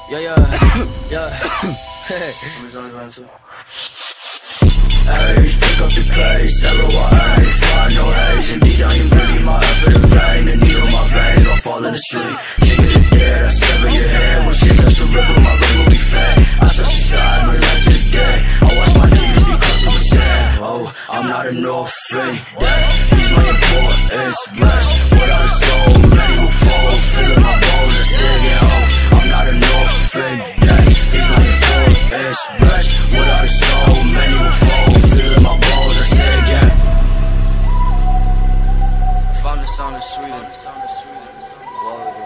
Yeah, yeah, yeah. Hey, pick up the pace, L-O-I-A, fire, no haze. Indeed, I am greedy, my effort in vain. The needle, my veins, I'm falling asleep. King of the dead, I sever your head. When shit touch the river, my ring will be fed. I touch the sky, burn out to the dead. I watch my demons become super sad. Oh, I'm not an orphan. Death feeds my importance. Rest without a soul, many will fall. Feeling my bones, I say again, oh, I'm not an orphan. Death feeds my importance. Rest without a soul, many will fall. Feeling my bones, I say again. Found the sound of Sweden. Whoa.